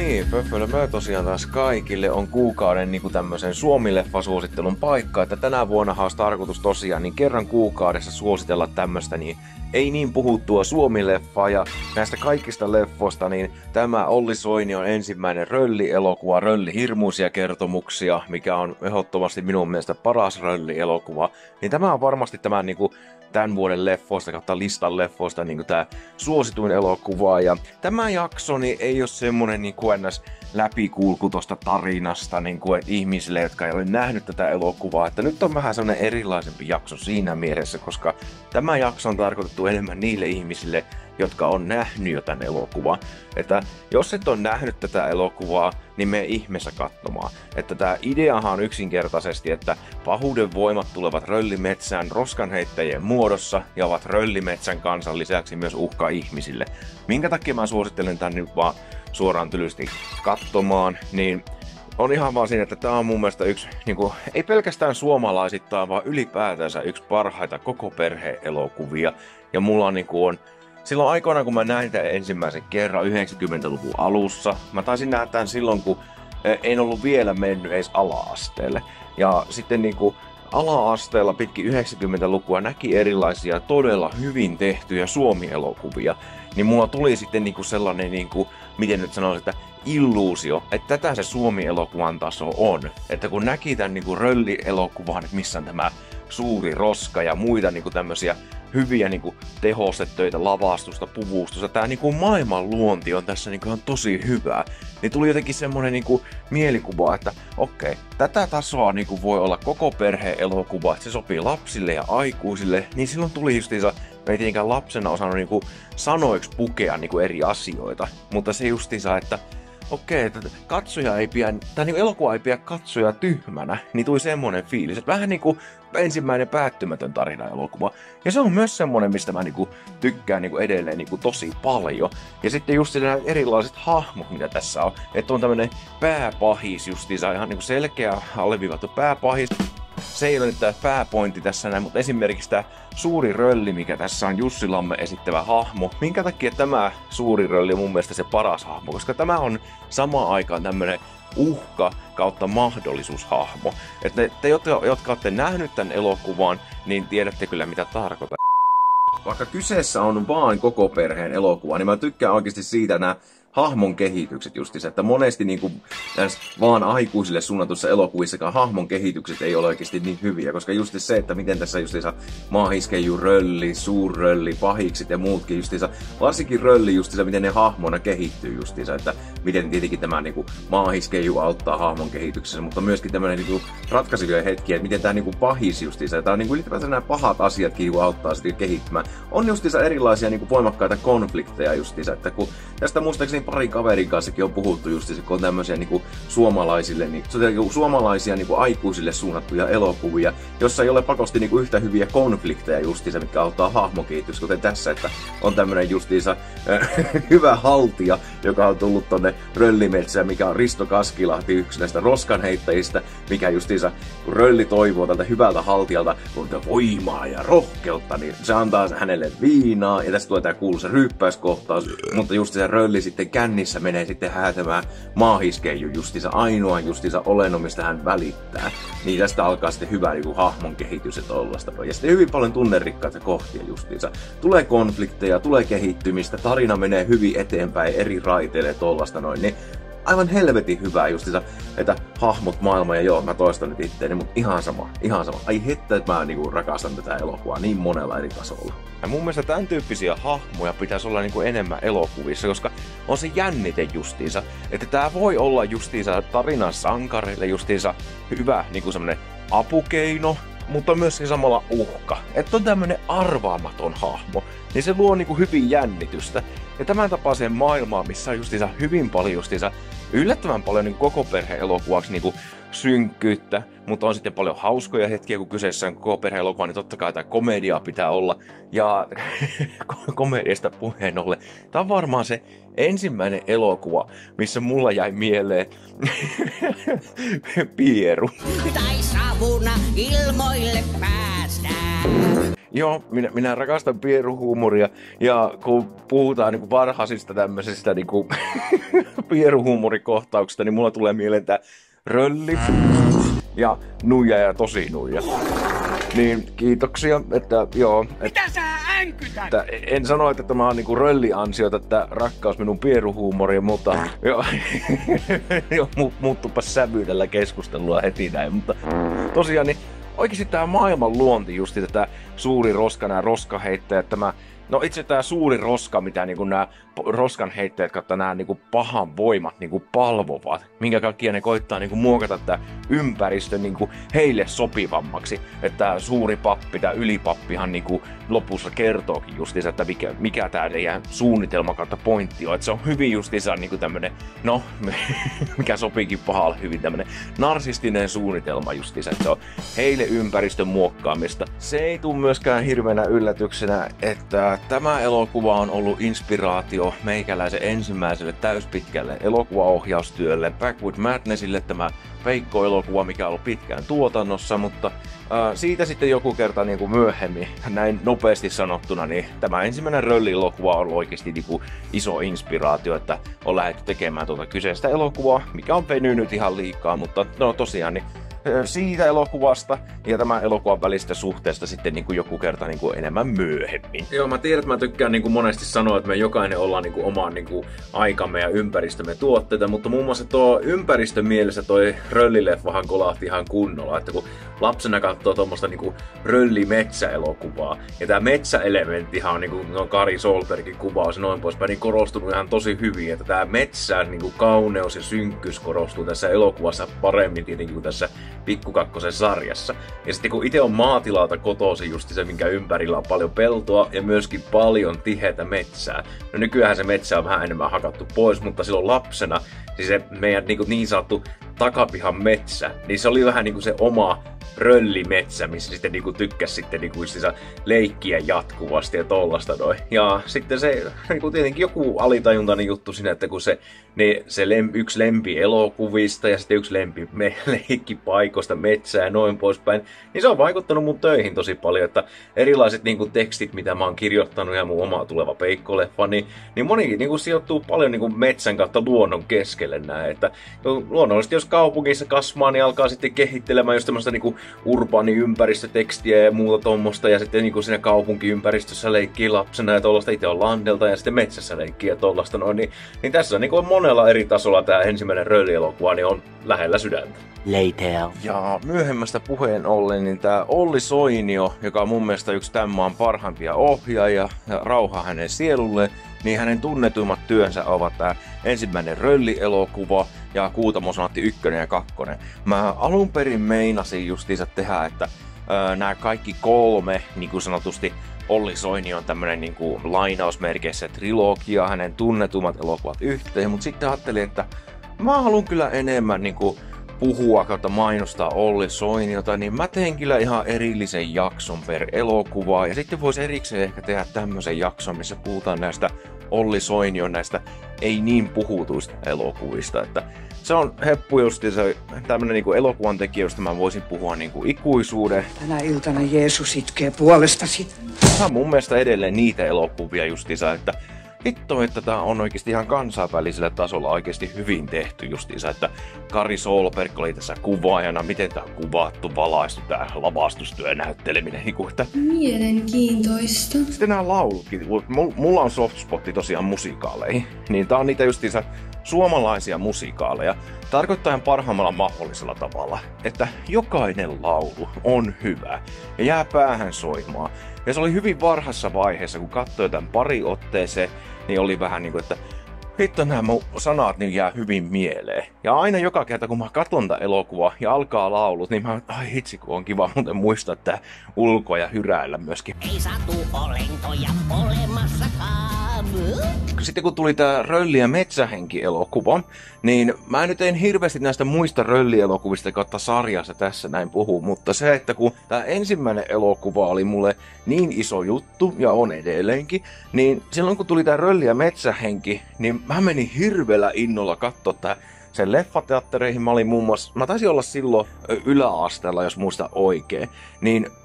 niin, Pöffölö tosiaan taas kaikille on kuukauden niin tämmöisen Suomi-leffasuosittelun paikka, että tänä vuonna olisi tarkoitus tosiaan niin kerran kuukaudessa suositella tämmöistä niin ei niin puhuttua Suomi-leffaa, ja näistä kaikista leffoista niin tämä Olli Soini on ensimmäinen röllielokuva, röllihirmuisia kertomuksia, mikä on ehdottomasti minun mielestä paras röllielokuva, niin tämä on varmasti tämän niin kuin tämän vuoden leffoista kautta listan leffoista niin tämä suosituin elokuva. Ja tämä jakso niin ei ole semmonen niin ns. Läpikulku tosta tarinasta niin kuin, ihmisille, jotka ei ole nähnyt tätä elokuvaa. Että nyt on vähän semmonen erilaisempi jakso siinä mielessä, koska tämä jakso on tarkoitettu enemmän niille ihmisille, jotka on nähnyt jo tämän elokuvan. Että jos et ole nähnyt tätä elokuvaa, niin mene ihmeessä katsomaan. Että tämä ideahan on yksinkertaisesti, että pahuuden voimat tulevat röllimetsään roskanheittäjien muodossa ja ovat röllimetsän kansan lisäksi myös uhka ihmisille. Minkä takia mä suosittelen tän nyt vaan suoraan tylysti katsomaan, niin on ihan vaan siinä, että tää on mun mielestä yksi, niinku, ei pelkästään suomalaisittain, vaan ylipäätänsä yksi parhaita koko perheen elokuvia. Ja mulla on silloin aikoinaan, kun mä näin tämän ensimmäisen kerran 90-luvun alussa, mä taisin nähdä tämän silloin, kun en ollut vielä mennyt edes ala-asteelle. Ja sitten ala-asteella pitkin 90-lukua näki erilaisia todella hyvin tehtyjä Suomi-elokuvia. Niin mulla tuli sitten sellainen, miten nyt sanoisin, että illuusio, että tätä se Suomi-elokuvan taso on. Että kun näki tämän röllielokuvan, että missä on tämä suuri roska ja muita tämmöisiä hyviä tehostettöitä, lavastusta, puvustusta. Tää maailman luonti on tässä ihan tosi hyvää. Niin tuli jotenkin semmonen mielikuva, että okei, tätä tasoa voi olla koko perheen elokuva, että se sopii lapsille ja aikuisille. Niin silloin tuli justiinsa, mä ei tietenkään lapsena osannut sanoiksi pukea eri asioita. Mutta se justiinsa, että okei, että elokuva ei pidä katsoja tyhmänä, niin tuli semmonen fiilis, että vähän ensimmäinen päättymätön tarina-elokuva. Ja se on myös semmonen, mistä mä tykkään edelleen tosi paljon. Ja sitten just nämä erilaiset hahmot, mitä tässä on. Että on tämmönen pääpahis justiinsa, ihan selkeä alleviivattu pääpahis. Se ei ole nyt tää pääpointti tässä näin, mutta esimerkiksi tää suuri rölli, mikä tässä on Jussi Lamme esittävä hahmo. Minkä takia tämä suuri rölli on mun mielestä se paras hahmo? Koska tämä on samaan aikaan tämmönen uhka kautta mahdollisuushahmo. Että te, jotka olette nähnyt tämän elokuvan, niin tiedätte kyllä mitä tarkoitan. Vaikka kyseessä on vaan koko perheen elokuva, niin mä tykkään oikeasti siitä nämä hahmon kehitykset justiinsa, että monesti vaan aikuisille suunnatussa elokuvissakaan hahmon kehitykset ei ole oikeasti niin hyviä, koska justi se, että miten tässä justiinsa maahiskeiju, rölli, suurrölli, pahikset ja muutkin justiinsa, varsinkin rölli justiinsa, miten ne hahmona kehittyy justiinsa, että miten tietenkin tämä maahiskeiju auttaa hahmon kehityksessä, mutta myöskin tämmöinen ratkaisevia hetkiä, että miten tämä pahis justiinsa, että ylipäätään nämä pahat asiatkin auttaa sitten kehittymään. On justiinsa erilaisia voimakkaita konflikteja justiinsa, että kun tästä muistaakseni pari kaverin kanssakin on puhuttu justiinsa, kun on tämmöisiä suomalaisille, suomalaisia aikuisille suunnattuja elokuvia, jossa ei ole pakosti yhtä hyviä konflikteja justiinsa, mitkä auttaa hahmokehitys, kuten tässä, että on tämmönen justiinsa hyvä haltija, joka on tullut tonne röllimetsään, mikä on Risto Kaskilahti, yksi näistä roskanheittäjistä, mikä justiinsa, kun rölli toivoo tältä hyvältä haltijalta voimaa ja rohkeutta, niin se antaa hänelle viinaa, ja tässä tulee tää kuuluisa ryyppäyskohtaus, mutta justiinsa rölli sitten kännissä menee sitten häätämään maahiskeiju justiinsa ainoa justiinsa olennon, mistä hän välittää. Niin tästä alkaa sitten hyvä hahmon kehitys ja tollaista. Ja sitten hyvin paljon tunnerikkaita kohtia justiinsa. Tulee konflikteja, tulee kehittymistä, tarina menee hyvin eteenpäin eri raiteille tollasta noin. Niin aivan helvetin hyvää justiinsa, että hahmot, maailma ja joo, mä toistan nyt itteeni, mutta ihan sama. Ai hettä, että mä rakastan tätä elokuvaa niin monella eri tasolla. Ja mun mielestä tämän tyyppisiä hahmoja pitäisi olla enemmän elokuvissa, koska on se jännite justiinsa, että tää voi olla justiinsa tarinan sankareille justiinsa hyvä semmonen apukeino, mutta myöskin samalla uhka. Että on tämmönen arvaamaton hahmo, niin se luo hyvin jännitystä. Ja tämän tapaiseen maailmaan, missä on justiinsa hyvin paljon justiinsa yllättävän paljon koko perheen elokuvaksi synkkyyttä, mutta on sitten paljon hauskoja hetkiä, kun kyseessä on koko perheen elokuva, niin totta kai tämä komedia pitää olla. Ja komediasta puheen ollen, tämä on varmaan se ensimmäinen elokuva, missä mulla jäi mieleen Pieru. Tai savuna ilmoille päästään. Joo, minä rakastan pieruhuumoria, ja kun puhutaan niinku varhaisista tämmöisistä niinku pieruhuumorikohtauksista, niin mulla tulee mieleen tää rölli ja nuija ja tosi nuija. Niin kiitoksia, että joo. Mitä sä änkytät? Että en sano, että tämä on niinku rölliansiota, että rakkaus minun pieruhuumoria, mutta joo, muuttupas sävy tällä keskustelua heti näin, mutta tosiaan niin oikeesti tää maailman luonti justi tätä suuri roska, nää roskaheittäjät, tämä no itse tää suuri roska, mitä niinku nää roskanheittäjät kautta nää niinku pahan voimat niinku palvovat, minkä kaikkia ne koittaa niinku muokata tää ympäristö niinku heille sopivammaksi. Että tää suuri pappi, tää ylipappihan niinku lopussa kertookin justiinsa, että mikä tää teidän suunnitelma kautta pointti on. Että se on hyvin justiinsa niinku tämmönen, no mikä sopiikin pahalle hyvin tämmönen narsistinen suunnitelma justiinsa, että se on heille ympäristön muokkaamista. Se ei tule myöskään hirveänä yllätyksenä, että tämä elokuva on ollut inspiraatio meikäläisen ensimmäiselle täyspitkälle elokuvaohjaustyölle Backward Madnessille, tämä Veikko-elokuva, mikä on ollut pitkään tuotannossa, mutta siitä sitten joku kerta niin kuin myöhemmin, näin nopeasti sanottuna, niin tämä ensimmäinen rölli-elokuva on ollut oikeasti niin kuin iso inspiraatio, että on lähdetty tekemään tuota kyseistä elokuvaa, mikä on venynyt ihan liikaa, mutta no tosiaan niin siitä elokuvasta ja tämän elokuvan välistä suhteesta sitten niin kuin joku kerta niin kuin enemmän myöhemmin. Joo, mä tiedän, että mä tykkään niin kuin monesti sanoa, että me jokainen ollaan niin kuin oman niin kuin aikamme ja ympäristömme tuotteita, mutta muun muassa tuo ympäristön mielessä toi röllileffahan kolahti ihan kunnolla, että kun lapsena katsoo tuommoista niin kuin röllimetsäelokuvaa ja tää metsäelementtihan on niin kuin no Kari Solbergin kuvaus ja noin poispäin, niin korostunut ihan tosi hyvin, että tää metsän niin kuin kauneus ja synkkyys korostuu tässä elokuvassa paremmin tietenkin kuin tässä Pikku Kakkosen sarjassa. Ja sitten kun itse on maatilalta kotoisin just se, minkä ympärillä on paljon peltoa ja myöskin paljon tiheätä metsää. No nykyään se metsä on vähän enemmän hakattu pois, mutta silloin lapsena, siis se meidän niin sanottu takapihan metsä, niin se oli vähän niin kuin se oma röllimetsä, missä sitten niinku tykkäs sitten niinku leikkiä jatkuvasti ja tollasta noin. Ja sitten se niinku tietenkin joku alitajuntainen juttu siinä, että kun se yksi lempi elokuvista ja sitten yksi lempi leikkipaikoista metsää ja noin poispäin, niin se on vaikuttanut mun töihin tosi paljon, että erilaiset niinku tekstit, mitä mä oon kirjoittanut ja mun oma tuleva Peikko-leffa, niin moni niinku sijoittuu paljon niinku metsän kautta luonnon keskelle näin, että luonnollisesti jos kaupungissa kasvaa, niin alkaa sitten kehittelemään just tämmöistä niinku urbaaniympäristötekstiä ja muuta tommosta, ja sitten niinku siinä kaupunkiympäristössä leikkii lapsena ja tollaista, itse on landelta ja sitten metsässä leikkii ja tollaista noin, niin tässä on niinku monella eri tasolla tää ensimmäinen röllielokuva, niin on lähellä sydäntä. Later. Ja myöhemmästä puheen ollen, niin tää Olli Soinio, joka on mun mielestä yksi tämän maan parhaimpia ohjaajia ja rauha hänen sielulle, niin hänen tunnetuimmat työnsä ovat tää ensimmäinen röllielokuva ja Kuutamosonaatti 1 ja 2. Mä alun perin meinasin justiinsa tehdä, että nämä kaikki kolme, niin kuin sanotusti Olli Soinion tämmönen niin kuin lainausmerkeissä trilogia, hänen tunnetummat elokuvat yhteen, mutta sitten ajattelin, että mä haluan kyllä enemmän niin kuin puhua kautta mainostaa Olli Soiniota, niin mä teen kyllä ihan erillisen jakson per elokuvaa. Ja sitten voisi erikseen ehkä tehdä tämmöisen jakson, missä puhutaan näistä Olli Soinion näistä ei niin puhutuista elokuvista. Että se on heppu justi se tämmönen niinku elokuvan tekijä, josta mä voisin puhua niinku ikuisuuden. Tänä iltana Jeesus itkee puolestasi. Tämä on mun mielestä edelleen niitä elokuvia justiinsa, että hitto, että tää on oikeesti ihan kansainvälisellä tasolla oikeesti hyvin tehty justiinsa, että Kari Solberg oli tässä kuvaajana, miten tää on kuvattu, valaistu, tää lavastustyö näytteleminen, niinku, että mielenkiintoista. sitten nämä laulutkin, mulla on softspotti tosiaan musikaaleihin, niin tää on niitä justiinsa suomalaisia musikaaleja, tarkoittaen parhaimmalla mahdollisella tavalla, että jokainen laulu on hyvä ja jää päähän soimaan. Ja se oli hyvin varhaisessa vaiheessa, kun katsoi tämän pari otteeseen, niin oli vähän niin kuin, että hitto nämä sanat niin jää hyvin mieleen. Ja aina joka kerta, kun mä katson tämän elokuvaa ja alkaa laulut, niin mä ai hitsi, kun on kiva muuten muistaa tää ulkoa ja hyräillä myöskin. Ei satu olentoja olemassakaan. Sitten kun tuli tää Rölli- ja Metsähenki-elokuva, niin mä nyt en hirveästi näistä muista röllielokuvista kautta sarjassa tässä näin puhu, mutta se, että kun tää ensimmäinen elokuva oli mulle niin iso juttu, ja on edelleenkin, niin silloin kun tuli tää Rölli- ja Metsähenki, niin mä menin hirveellä innolla katsoa sen leffateattereihin. Mä taisin olla silloin yläasteella, jos muista oikein, niin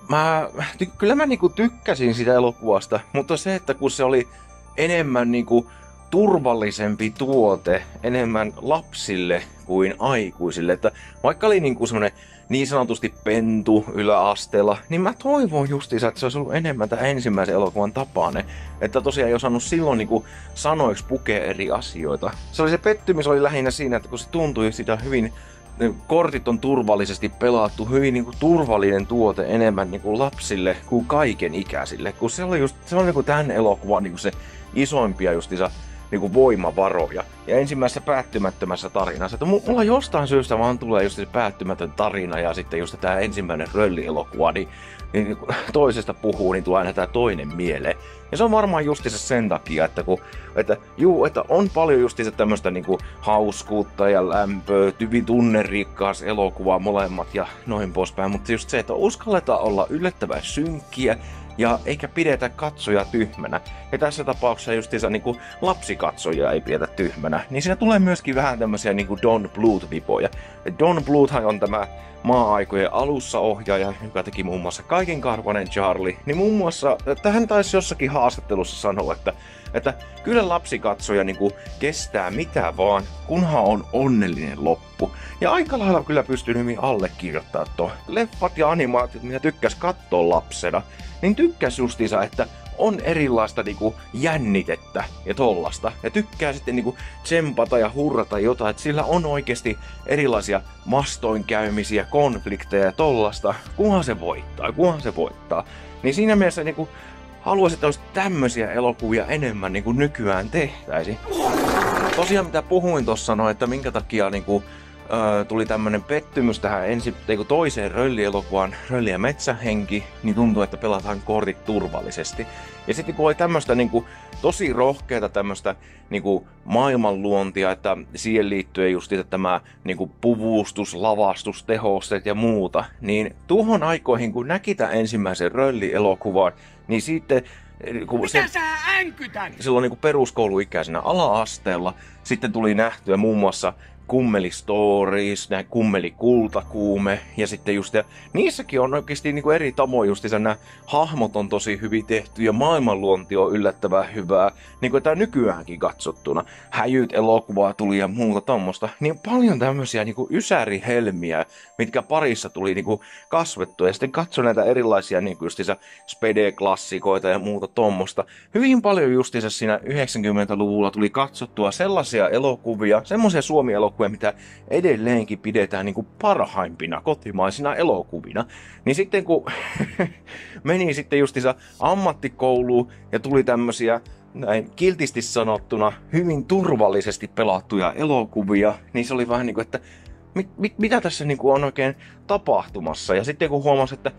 kyllä mä niinku tykkäsin sitä elokuvasta, mutta se, että kun se oli enemmän niinku turvallisempi tuote, enemmän lapsille kuin aikuisille, että vaikka oli niinku semmonen niin sanotusti pentu yläasteella, niin mä toivon justiinsa, että se olisi ollut enemmän tämän ensimmäisen elokuvan tapainen. Että tosiaan ei osannut silloin niinku sanoiksi pukea eri asioita. Se pettymys oli lähinnä siinä, että kun se tuntui sitä hyvin, kortit on turvallisesti pelattu, hyvin niinku turvallinen tuote enemmän niinku lapsille kuin kaiken ikäisille. Kun se on niinku tämän elokuvan niinku se isoimpia justiinsa niinku voimavaroja. Ja ensimmäisessä päättymättömässä tarinassa, että mulla jostain syystä vaan tulee just se päättymätön tarina ja sitten just tää ensimmäinen röllielokuva, niin toisesta puhuu, niin tulee aina tää toinen mieleen. Ja se on varmaan justiinsa sen takia, että että on paljon justiinsa tämmöstä niinku hauskuutta ja lämpöä, hyvin tunnerikkaas elokuva molemmat ja noin poispäin, mutta just se, että uskalletaan olla yllättävän synkkiä, ja eikä pidetä katsoja tyhmänä. Ja tässä tapauksessa justiinsa niinku lapsikatsoja ei pidetä tyhmänä. Niin siinä tulee myöskin vähän tämmösiä niinku Don Bluth-vipoja. Don Bluthhan on tämä maa-aikojen alussa ohjaaja, joka teki muun muassa Kaikenkarvainen Charlie. Niin muun muassa, että hän taisi jossakin haastattelussa sanoa, että kyllä lapsikatsoja niinku kestää mitä vaan, kunhan on onnellinen loppu. Ja aika lailla kyllä pystyn hyvin allekirjoittamaan tuon. Leffat ja animaatiot, mitä tykkäs katsoa lapsena, niin tykkäs justiinsa, että on erilaista niinku jännitettä ja tollasta. Ja tykkää sitten niinku tsempata ja hurrata jotain, että sillä on oikeasti erilaisia vastoinkäymisiä, konflikteja ja tollasta. Kunhan se voittaa. Niin siinä mielessä niinku haluaisin, että olisi tämmöisiä elokuvia enemmän niin kuin nykyään tehtäisiin. Tosiaan mitä puhuin tossa, että minkä takia niinku, tuli tämmönen pettymys tähän toiseen röllielokuvan, Rölli ja metsähenki, niin tuntuu, että pelataan kortit turvallisesti. Ja sitten kun oli tämmöstä niinku tosi rohkeata tämmöstä niinku maailmanluontia, että siihen liittyen just tämä niinku puvustus, lavastus, tehosteet ja muuta, niin tuohon aikoihin kun näki tämän ensimmäisen röllielokuvan, niin sitten Mitä sä änkytät? silloin niinku peruskouluikäisenä ala-asteella sitten tuli nähtyä muun muassa Kummeli Stories, Kummeli Kultakuume ja sitten just ja niissäkin on oikeasti niinku eri tavoin justiinsa nämä hahmot on tosi hyvin tehty ja maailmanluonti on yllättävän hyvää, niinku tää nykyäänkin katsottuna. Häjyt elokuvaa tuli ja muuta tommosta, niin paljon tämmösiä niinku ysärihelmiä, mitkä parissa tuli niinku kasvettua ja sitten katso näitä erilaisia niinku justiinsa spede-klassikoita ja muuta tommosta. Hyvin paljon justiinsa siinä 90-luvulla tuli katsottua sellaisia elokuvia, semmoisia Suomi-elokuvia, mitä edelleenkin pidetään niinku parhaimpina kotimaisina elokuvina. Niin sitten kun meni sitten justiinsa ammattikouluun ja tuli tämmösiä näin kiltisti sanottuna hyvin turvallisesti pelattuja elokuvia, niin se oli vähän niinku, että mitä tässä niinku on oikein tapahtumassa. Ja sitten kun huomasi, että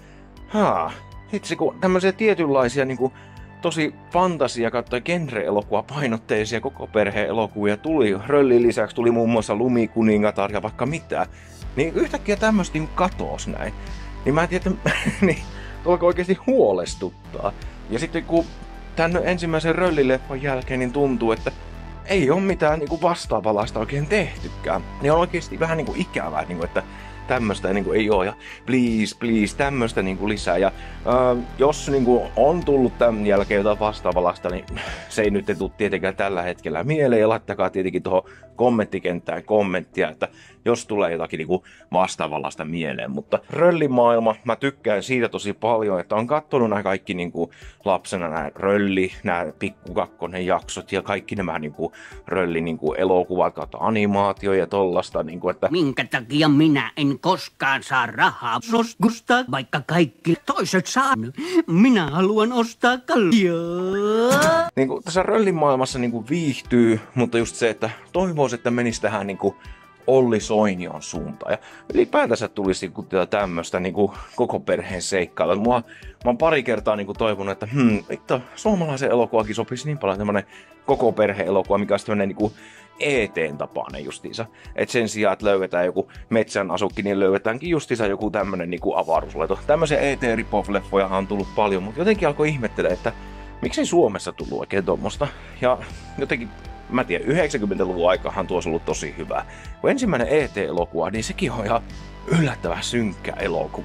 itse kun tämmöisiä tietynlaisia niinku tosi fantasia kautta genre-elokuva painotteisia koko perheen elokuvia tuli. Röllin lisäksi tuli muun muassa Lumikuningatar ja vaikka mitä. Niin yhtäkkiä tämmöstä niin katoos näin. Niin mä en tiedä, niin alkoi oikeesti huolestuttaa. Ja sitten kun tän ensimmäisen Röllileffan jälkeen niin tuntuu, että ei oo mitään niinku vastaavalaista oikein tehtykään. Niin on oikeesti vähän niinku ikävää, niinku, että tämmöstä niinku ei oo ja please tämmöstä niinku lisää ja jos niinku on tullut tämän jälkeen jotain vastaavalasta, niin se ei nyt tule tietenkään tällä hetkellä mieleen ja laittakaa tietenkin tuohon kommenttikenttään kommenttia, että jos tulee jotakin niinku vastaavalasta mieleen, mutta Röllimaailma, mä tykkään siitä tosi paljon, että on kattonut nämä kaikki niinku lapsena nämä Rölli, nämä Pikku Kakkonen jaksot ja kaikki nämä niinku Rölli niinku elokuvat kautta animaatio ja tollasta niinku, että Minkä takia minä en koskaan saa rahaa soskusta, vaikka kaikki toiset saa? Minä haluan ostaa kalliota. niinku tässä Röllimaailmassa niinku viihtyy, mutta just se, että toivoisi, että menisi tähän niinku Olli Soinion suuntaan. Ja ylipäätänsä tulisi tämmöstä niinku koko perheen seikkailua. Mä oon pari kertaa niinku toivonut, että suomalaisen elokuvakin sopisi niin paljon tämmönen koko perheen elokuva, mikä on tämmönen niinku ET:n tapainen justiinsa. Et sen sijaan, että löydetään joku metsän asukki, niin löydetäänkin justiinsa joku tämmönen niinku avaruuslento. Tämmöisiä ET-rip-off-leffoja on tullut paljon, mutta jotenkin alkoi ihmettelemään, että miksei Suomessa tullut oikein tommosta. Ja jotenkin mä tiedän, 90-luvun aikahan tuo olisi ollut tosi hyvää. Kun ensimmäinen ET-elokuva, niin sekin on ihan yllättävän synkkä elokuva.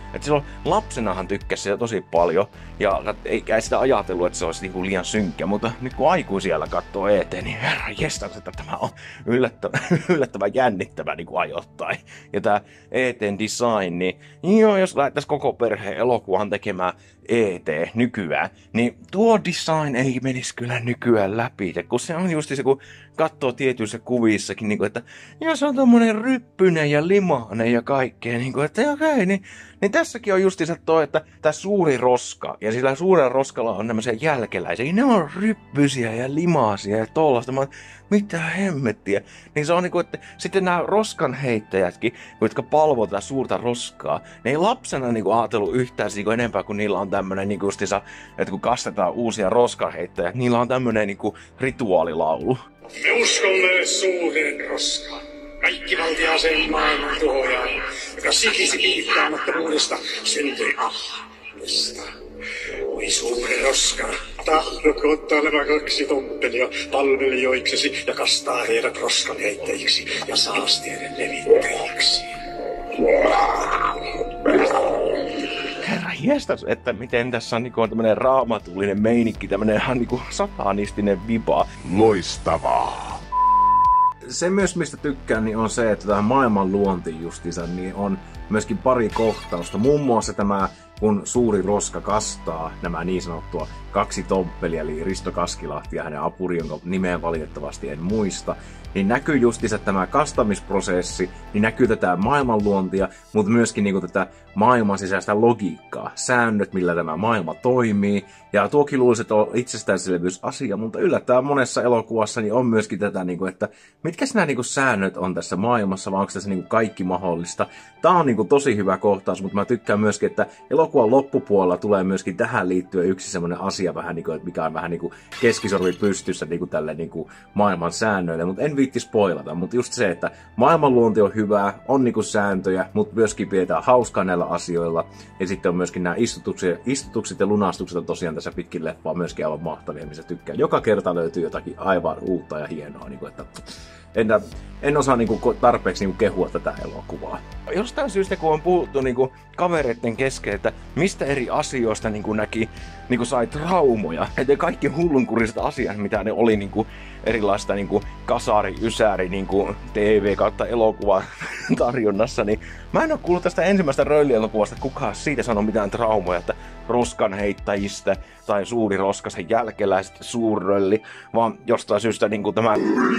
Että silloin lapsenahan tykkäsi sitä tosi paljon, ja ei sitä ajatellut, että se olisi niinku liian synkkä, mutta nyt kun aikuisiellä katsoo ET, niin herra jestas, että tämä on yllättävän jännittävä niinku ajoittain. Ja tää ET:n design, niin joo, jos lähdettäisiin koko perheen elokuvan tekemään ET nykyään, niin tuo design ei menisi kyllä nykyään läpi, kun se on just se, kun katsoo tietyissä kuvissakin, niin kuin, että ja se on tommonen ryppynen ja limainen ja kaikkea, niin kuin, että okei, niin tässäkin on justiinsa toi, että tää suuri roska, ja sillä suurella roskalla on nämmöisiä jälkeläisiä, ne on ryppysiä ja limaisia ja tollaista, mitä hemmettiä. Niin se on niinku, että sitten nämä roskan heittäjätkin, jotka palvoo tätä suurta roskaa, ne ei lapsena niinku ajatellut yhtään niinku enempää, kun niillä on tämmönen niinku justiinsa, että kun kastetaan uusia roskanheittäjät, niillä on tämmönen niinku rituaalilaulu. Me uskomme suureen roskaan. Kaikkivaltiaaseen maailman tuhoajaan, joka sikisi piittaamattomuudesta syntyi ahneesta. Oi suuri roska, tahdotko ottaa nämä 2 tomppelia palvelijoiksesi ja kastaa heidät roskan heittäjiksi ja saasteiden levittäjiksi? Herra jestas, että miten tässä on niinku tämmönen raamatullinen meinikki, tämmönen ihan niinku satanistinen viba. Loistavaa! Se myös, mistä tykkään, niin on se, että tämä maailman luonti justiinsa, niin on myöskin pari kohtausta. Muun muassa tämä, kun suuri roska kastaa nämä niin sanottua 2 tomppelia, eli Risto Kaskilahti ja hänen apuri, jonka nimeä valitettavasti en muista, niin näkyy justiinsa tämä kastamisprosessi, niin näkyy tätä maailmanluontia, mutta myöskin niin kuin tätä maailman sisäistä logiikkaa, säännöt, millä tämä maailma toimii. Ja tuokin luulisi, että on itsestäänselvyysasia, mutta yllättävän monessa elokuvassa niin on myöskin tätä, niin kuin, että mitkä nämä niin kuin säännöt on tässä maailmassa, vai onko tässä niin kuin kaikki mahdollista. Tämä on niin kuin tosi hyvä kohtaus, mutta mä tykkään myöskin, että elokuvan loppupuolella tulee myöskin tähän liittyen yksi semmoinen asia, vähän niin kuin, että mikä on vähän niin kuin keskisormi pystyssä niin kuin tälle niin kuin maailman säännöille, mutta en viitti spoilata, mutta just se, että maailmanluonti on hyvää, on niin kuin sääntöjä, mutta myöskin pidetään hauskaa näillä asioilla, ja sitten on myöskin nämä istutukset ja lunastukset on tosiaan tässä pitkin leffaa myöskin aivan mahtavia, missä tykkään. Joka kerta löytyy jotakin aivan uutta ja hienoa, niin kuin, että en osaa niinku tarpeeksi niinku kehua tätä elokuvaa. Jostain syystä, kun on puhuttu niinku kavereiden kesken, että mistä eri asioista niinku sai traumoja. Että kaikki hullunkuriset asiat, mitä ne oli niinku erilaista niinku kasari, ysäri, niinku TV kautta elokuva tarjonnassa, niin mä en oo kuullut tästä ensimmäistä röllielokuvasta, että kukaan siitä sanoo mitään traumoja, että roskan heittäjistä tai suuri roska, sen jälkeläiset suurrölli, vaan jostain syystä niinku tämä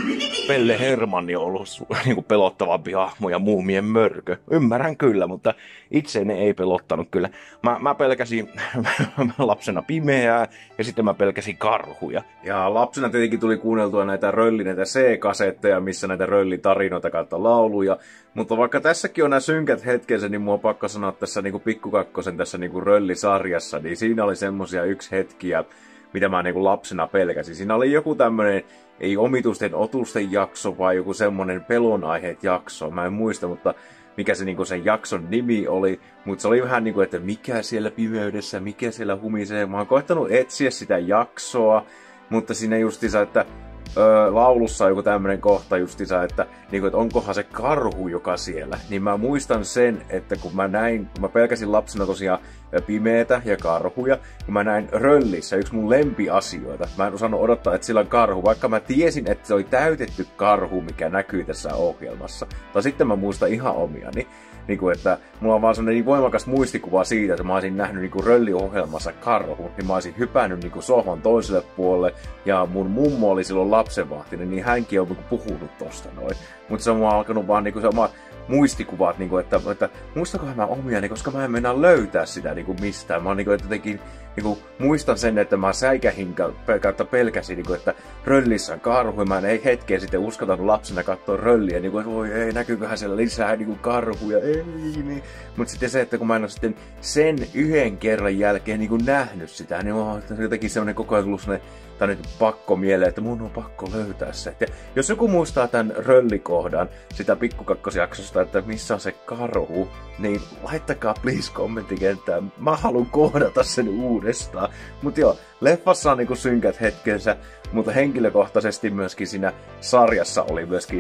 Pelle Hermanni on ollut niinku pelottavampi hahmo ja Muumien mörkö. Ymmärrän kyllä, mutta itseäni ei pelottanut kyllä. Mä pelkäsin lapsena pimeää ja sitten mä pelkäsin karhuja. Ja lapsena tietenkin tuli kuunneltua näitä röllineitä C-kasetteja, missä näitä röllitarinoita kautta lauluja. Mutta vaikka tässäkin on nämä synkät hetkensä, niin mua on pakko sanoa tässä niinku Pikkukakkosen tässä niinku röllisarjassa, niin siinä oli semmosia yksi hetkiä, mitä mä niinku lapsena pelkäsin. Siinä oli joku tämmönen, ei omitusten otusten jakso, vaan joku semmonen pelonaiheet jakso. Mä en muista, mutta mikä se niinku sen jakson nimi oli. Mutta se oli vähän niinku, että mikä siellä pimeydessä, mikä siellä humisee. Mä oon koettanut etsiä sitä jaksoa, mutta siinä justiinsa, että laulussa on joku tämmönen kohta justiinsa, että onkohan se karhu, joka siellä. Niin mä muistan sen, että kun mä pelkäsin lapsena tosiaan pimeetä ja karhuja, kun mä näin röllissä yksi mun lempiasioita. Mä en osannut odottaa, että sillä on karhu, vaikka mä tiesin, että se oli täytetty karhu, mikä näkyy tässä ohjelmassa. Tai sitten mä muistan ihan omiani. Niin että mulla on vaan sellainen niin voimakas muistikuva siitä, että mä olisin nähnyt niin rölliohjelmassa karhu, niin mä olisin hypännyt niin sohvan toiselle puolelle, ja mun mummo oli silloin lapsenvahtinen, niin hänkin on puhunut tosta noin. Mutta se on mua alkanut vaan niin se oma muistikuvat, että muistakohan mä omiani, koska mä en mennä löytää sitä mistään. Mä jotenkin muistan sen, että mä säikähin kautta pelkäsin, että röllissä on karhu, mä en hetkeä sitten uskaltanut lapsena katsoa rölliä, että voi ei, näkyyköhän siellä lisää karhuja, ei niin. Mutta sitten se, että kun mä en ole sitten sen yhden kerran jälkeen nähnyt sitä, niin on jotenkin semmoinen koko ajan tullut semmoinen, tai nyt pakko mieleen, että mun on pakko löytää se. Ja jos joku muistaa tämän röllikohdan sitä Pikkukakkosjaksosta, että missä on se karhu, niin laittakaa please kommenttikenttään. Mä haluan kohdata sen uudestaan. Mut joo, leffassa on synkät hetkensä, mutta henkilökohtaisesti myöskin siinä sarjassa oli myöskin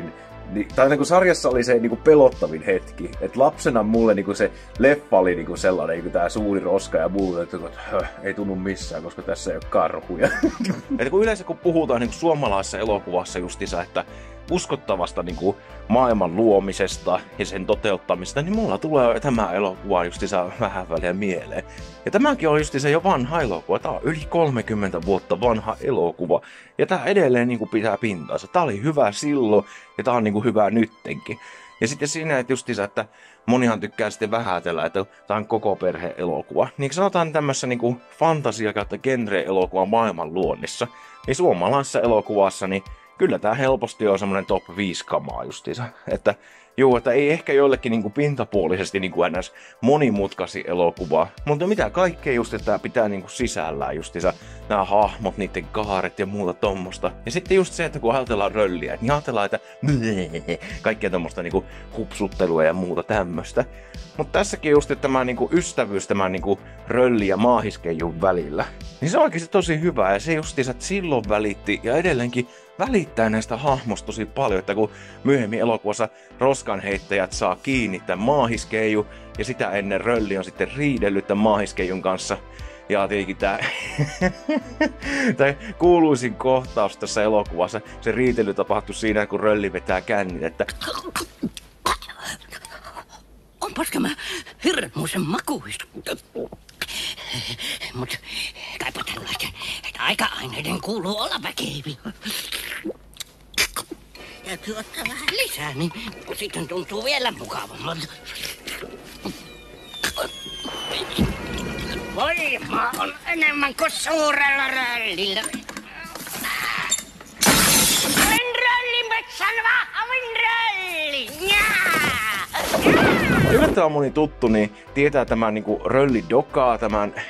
tai niinku sarjassa oli se niinku pelottavin hetki. Että lapsena mulle niinku se leffa oli niinku sellainen, niinku tää suuri roska ja muu, että ei tunnu missään, koska tässä ei ole karhuja. Että kun yleensä kun puhutaan niinku suomalaisessa elokuvassa justiinsa, että uskottavasta niinku maailman luomisesta ja sen toteuttamista, niin mulla tulee tämä elokuva justiinsa vähän väliä mieleen. Ja tämäkin on justiinsa jo vanha elokuva. Tää on yli 30 vuotta vanha elokuva. Ja tää edelleen niinku pitää pintaansa. Tää oli hyvä silloin ja tää on niinku hyvä nyttenkin. Ja sitten siinä, että justiinsa, että monihan tykkää sitten vähätellä, että tää on koko perhe elokuva. Niin sanotaan tämmössä niinku fantasia- kautta genre-elokuva maailman luonnissa. Niin suomalaisessa elokuvassa, niin kyllä tää helposti on semmonen top 5 kamaa justiinsa. Että juu, että ei ehkä joillekin niinku pintapuolisesti niinku ns. Monimutkaisi elokuva. Mutta mitä kaikkea just, että tää pitää niinku sisällään justiinsa nämä hahmot, niiden kaaret ja muuta tommosta. Ja sitten just se, että kun ajatellaan rölliä, niin ajatellaan, että kaikkea tommosta niinku hupsuttelua ja muuta tämmöstä. Mutta tässäkin just että tämä niinku ystävyys tämän niinku rölli- ja maahiskeijun välillä, niin se on oikeasti tosi hyvä. Ja se justiinsa, että silloin välitti ja edelleenkin välittää näistä hahmosta tosi paljon, että kun myöhemmin elokuvassa roskanheittäjät saa kiinni tämän maahiskeiju ja sitä ennen rölli on sitten riidellyt tämän maahiskeijun kanssa. Ja tietenkin tää kuuluisin kohtaus tässä elokuvassa, se riitely tapahtui siinä, kun rölli vetää kännit, että Onpas tämä hirmuisen makuista. Mut kaipa tällaisten taika-aineiden kuuluu olla väkeviä. Ja tuottaa vähän lisää, niin sitten tuntuu vielä mukavammalta. Voimaa on enemmän kuin suurella röllillä. Olen röllimetsän vahvin rölli! yllättävän moni tuttu niin tietää tämän niinku Rölli Dokaa,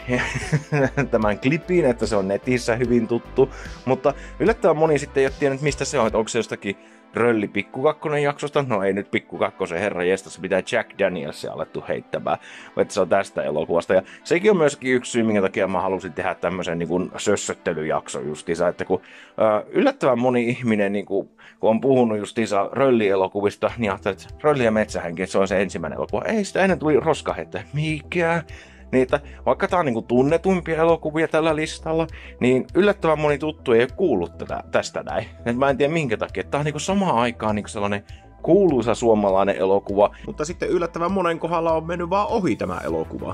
tämän klipin, että se on netissä hyvin tuttu. Mutta yllättävän moni sitten ei ole tiennyt, mistä se on, että onko se jostakin Rölli Pikkukakkonen jaksosta. No ei nyt Pikkukakkosen herra jestas, pitää Jack Danielsia alettu heittämään. Että se on tästä elokuvasta. Ja sekin on myöskin yksi syy, minkä takia mä halusin tehdä tämmöisen niin sössöttelyjakson justiinsa. Että kun yllättävän moni ihminen, niin kun on puhunut justiinsa Rölli-elokuvista, niin ajattelee, että Rölli ja Metsähenki, että se on se ensimmäinen elokuva. Ei, sitä ennen tuli Roskaheittäjä. Mikä? Niin, että vaikka tää on niinku tunnetuimpia elokuvia tällä listalla, niin yllättävän moni tuttu ei ole kuullut tästä näin. Et mä en tiedä minkä takia. Tää on niinku samaan aikaan niinku sellainen kuuluisa suomalainen elokuva, mutta sitten yllättävän monen kohdalla on mennyt vaan ohi tämä elokuva.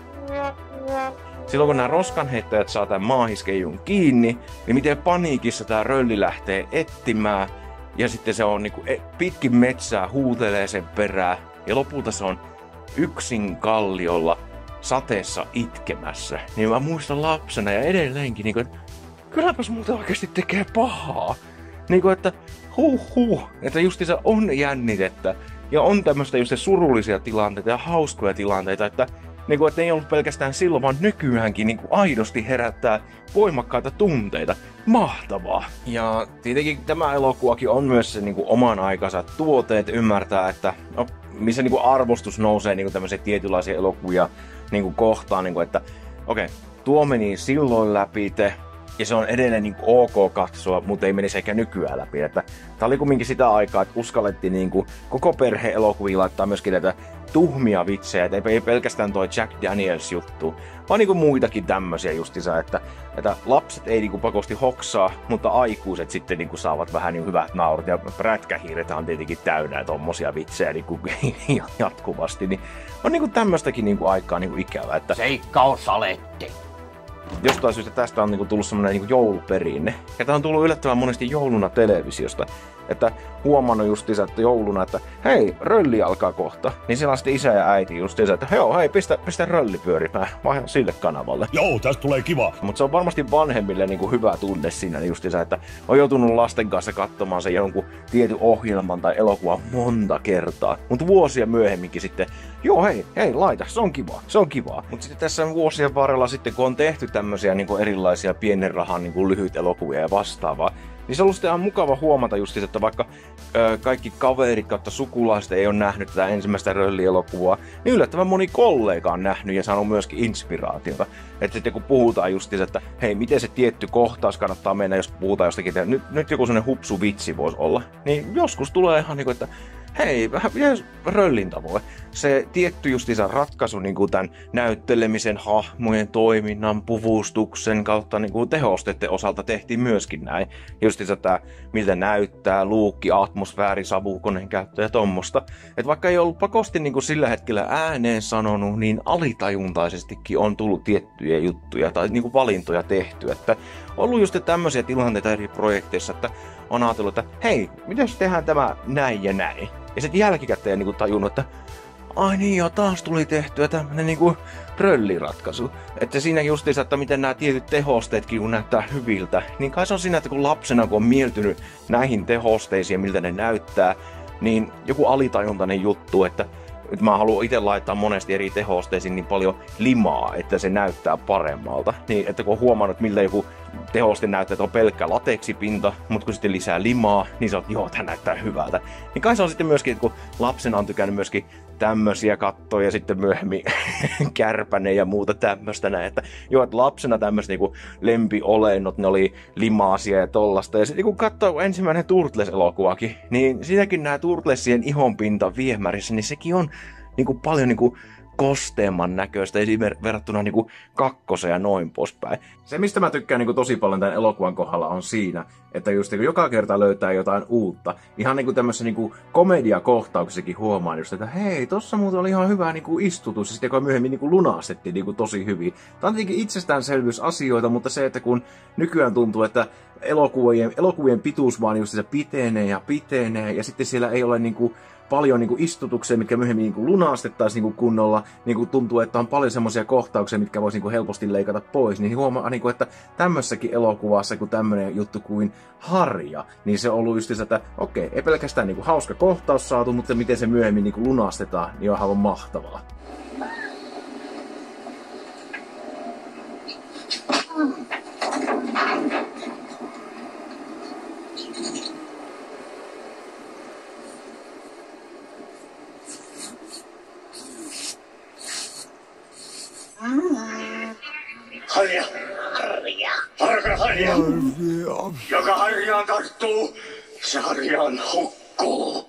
Silloin kun nämä roskanheittäjät saa tämän maahiskeijun kiinni, niin miten paniikissa tää Rölli lähtee etsimään, ja sitten se on niinku pitkin metsää huutelee sen perään, ja lopulta se on yksin kalliolla sateessa itkemässä. Niin mä muistan lapsena ja edelleenkin, niin kuin, että kylläpäs multa oikeasti tekee pahaa. Niin kuin, että että justiinsa on jännitettä. Ja on tämmöistä just surullisia tilanteita ja hauskoja tilanteita, että niin kuin, että ei ollut pelkästään silloin, vaan nykyäänkin niin kuin aidosti herättää voimakkaita tunteita. Mahtavaa! Ja tietenkin tämä elokuvakin on myös se niin kuin oman aikansa tuoteet ymmärtää, että missä niin kuin arvostus nousee niin kuin tämmöisiä tietynlaisia elokuvia niin kuin kohtaan, niin kuin, että okei, tuo meni silloin läpi ja se on edelleen niin kuin ok katsoa, mutta ei menisi ehkä nykyään läpi. Että tää oli kumminkin sitä aikaa, että uskallettiin niin kuin koko perhe elokuvia laittaa myöskin näitä tuhmia vitsejä, että ei pelkästään toi Jack Daniels juttu, vaan niin kuin muitakin tämmöisiä justiinsa, että lapset ei niin kuin pakosti hoksaa, mutta aikuiset sitten niin kuin saavat vähän niin hyvät naurut, ja prätkähiiret on tietenkin täynnä tommosia vitsejä niin kuin jatkuvasti, niin on niin kuin tämmöistäkin niin kuin aikaa niin kuin ikävä, että Seikkausaletti. jostain syystä tästä on niinku tullut semmoinen niinku jouluperinne. Ja tää on tullut yllättävän monesti jouluna televisiosta. Että huomannut justiinsa, että jouluna, että hei, Rölli alkaa kohta. Niin siellä on sitten isä ja äiti justiinsa, että hei, pistä Rölli pyörimään. Vaihdan sille kanavalle. Joo, tästä tulee kiva. Mutta se on varmasti vanhemmille niinku hyvä tunne siinä justiinsa, että on joutunut lasten kanssa katsomaan sen jonkun tietyn ohjelman tai elokuvan monta kertaa. Mutta vuosia myöhemminkin sitten, joo hei, laita, se on kivaa. Mutta sitten tässä vuosien varrella sitten, kun on tehty tämmöisiä niinku erilaisia pienen rahan niinku lyhyt elokuvia ja vastaavaa, Niin se on ollut ihan mukava huomata just, että vaikka kaikki kaverit kautta sukulaiset ei ole nähnyt tätä ensimmäistä Rölli-elokuvaa, niin yllättävän moni kollega on nähnyt ja saanut myöskin inspiraatiota. Että sitten kun puhutaan just, että hei, miten se tietty kohtaus kannattaa mennä, jos puhutaan jostakin, nyt joku sellainen hupsu vitsi voisi olla, niin joskus tulee ihan niinku, että hei, vähän Röllin tavoin. Se tietty justiinsa ratkaisu niin kuin tämän näyttelemisen, hahmojen toiminnan, puvustuksen kautta niin kuin tehosteiden osalta tehtiin myöskin näin. Justiinsa tämä, miltä näyttää, luukki, atmosfääri, savukoneen käyttö ja tommosta. Että vaikka ei ollut pakosti niin kuin sillä hetkellä ääneen sanonut, niin alitajuntaisestikin on tullut tiettyjä juttuja tai niin kuin valintoja tehty. Että on ollut just tämmöisiä tilanteita eri projekteissa, että on ajatellut, että hei, miten jos tehdään tämä näin ja näin? Ja sitten jälkikäteen niin tajunnut, että ai niin joo, taas tuli tehtyä tämmönen niinku Rölliratkaisu. Että siinä justiinsa, että miten nämä tietyt tehosteetkin kun näyttää hyviltä, niin kai se on siinä, että kun lapsena kun on mieltynyt näihin tehosteisiin, miltä ne näyttää, niin joku alitajuntainen juttu, että mä haluan itse laittaa monesti eri tehosteisiin niin paljon limaa, että se näyttää paremmalta. Niin, että kun on huomannut, miltä joku tehoste näyttää, että on pelkkä lateksipinta, mutta kun sitten lisää limaa, niin se on, joo, tämä näyttää hyvältä. Niin kai se on sitten myöskin, kun lapsena on tykännyt myöskin tämmösiä kattoja ja sitten myöhemmin Kärpänen ja muuta tämmöstä näin, että joo, että lapsena tämmöiset niinku lempiolennot, ne oli limaasia ja tollasta. Ja sitten kun katsoo ensimmäinen Turtles-elokuvakin, niin siinäkin nämä Turtlesien ihonpinta viemärissä, niin sekin on niinku paljon niinku kosteemman näköistä verrattuna niinku kakkoseen ja noin poispäin. Se, mistä mä tykkään niinku tosi paljon tämän elokuvan kohdalla, on siinä, että just niinku joka kerta löytää jotain uutta. Ihan niinku tämmössä niinku komediakohtauksessakin huomaan just, että hei, tossa muuten oli ihan hyvä niinku istutus, ja sitten joka myöhemmin niinku lunastettiin niinku tosi hyvin. Tää on tietenkin itsestäänselvyysasioita, mutta se, että kun nykyään tuntuu, että elokuvien pituus vaan just se pitenee, ja sitten siellä ei ole niinku paljon niinku istutuksia, mitkä myöhemmin niinku lunastettaisiin niinku kunnolla. Niinku tuntuu, että on paljon semmoisia kohtauksia, mitkä voisi niinku helposti leikata pois. Niin huomaa, niinku, että tämmössäkin elokuvassa, kun tämmöinen juttu kuin Harja, niin se on ollut just se, että okei, ei pelkästään niinku hauska kohtaus saatu, mutta miten se myöhemmin niinku lunastetaan, niin on aivan mahtavaa. Harja! Harja! Joka harjaan tarttuu, se harjaan hukkuu.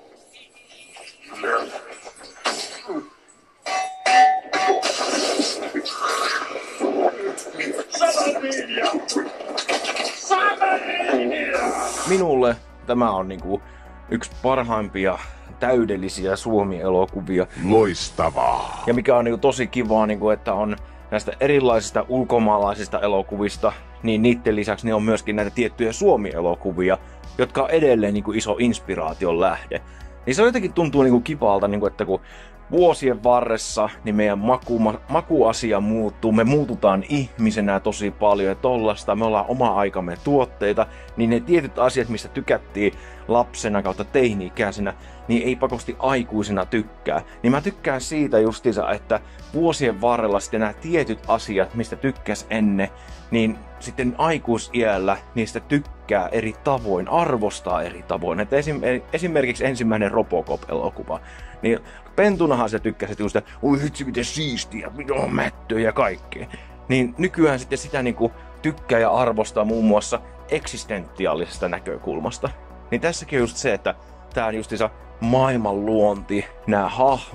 Minulle tämä on niinku yksi parhaimpia täydellisiä Suomi-elokuvia. Loistavaa. Ja mikä on niinku tosi kivaa, niinku, että on näistä erilaisista ulkomaalaisista elokuvista, niin niiden lisäksi ne on myöskin näitä tiettyjä Suomi-elokuvia, jotka on edelleen niinku iso inspiraation lähde. Niin se jotenkin tuntuu niinku kivalta, niinku, että kun vuosien varressa niin meidän makuasia muuttuu, me muututaan ihmisenä tosi paljon ja tollasta, me ollaan oma aikamme tuotteita, niin ne tietyt asiat, mistä tykättiin lapsena kautta teini-ikäisenä, niin ei pakosti aikuisena tykkää. Niin mä tykkään siitä justiinsa, että vuosien varrella sitten nämä tietyt asiat, mistä tykkäs ennen, niin sitten aikuisiällä niistä tykkää eri tavoin, arvostaa eri tavoin. Että esimerkiksi ensimmäinen Robocop-elokuva, niin pentunahan se tykkäsi just, että oi hitsi miten siistiä, on mättöä ja kaikkea. Niin nykyään sitten sitä niinku tykkää ja arvostaa muun muassa eksistentiaalisesta näkökulmasta. Niin tässäkin on just se, että tää justiinsa maailman luonti, nämä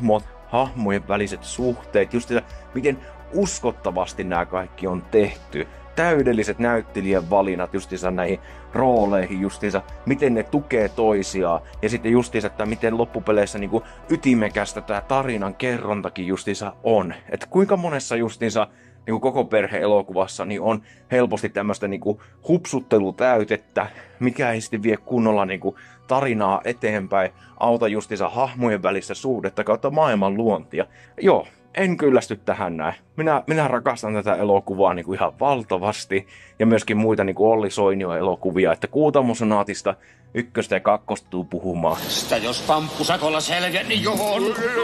hahmojen väliset suhteet, just miten uskottavasti nämä kaikki on tehty. Täydelliset näyttelijän valinnat justiinsa näihin rooleihin justiinsa, miten ne tukee toisiaan. Ja sitten justiinsa, että miten loppupeleissä niinku ytimekästä tämä tarinan kerrontakin justiinsa on. Että kuinka monessa justiinsa niinku koko perhe-elokuvassa niin on helposti tämmöistä niinku hupsuttelutäytettä, mikä ei sitten vie kunnolla niinku tarinaa eteenpäin, auta justiinsa hahmojen välistä suhdetta kautta maailman luontia. Joo, en kyllästy tähän näin. Minä rakastan tätä elokuvaa niinku ihan valtavasti. Ja myöskin muita niinku Olli Soinion elokuvia, että Kuutamosonaatista 1 ja 2 tuu puhumaan. Sitä jos pamppusakolla selviät, niin johon!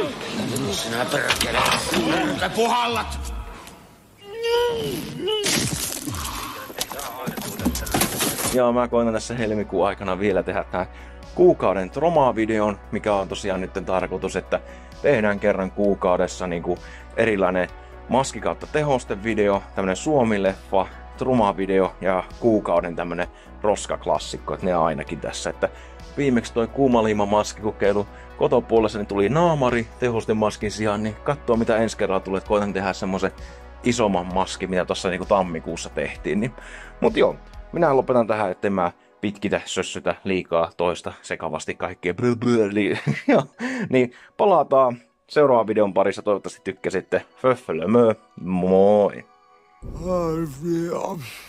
Sinä perkele! Mörkä puhallat! Ja mä koitan tässä helmikuun aikana vielä tehdä tää kuukauden Troma-videon, mikä on tosiaan nyt tarkoitus, että tehdään kerran kuukaudessa niinku erilainen maski kautta tehostevideo, tämmönen Suomi-leffa, Troma-video ja kuukauden tämmönen roskaklassikko, että ne ainakin tässä, että viimeksi toi kuumaliimamaskikokeilu kotopuolessa niin tuli naamari tehostemaskin sijaan, niin katsoo mitä ensi kerralla tulee, että koitan tehdä semmosen isomman maskin, mitä tuossa niinku tammikuussa tehtiin. Niin. Mut joo, minä lopetan tähän, ettei mä pitkitä, sössytä liikaa toista sekavasti kaikkea. Niin palataan seuraavan videon parissa, toivottavasti tykkäsitte. Föffölömö, moi!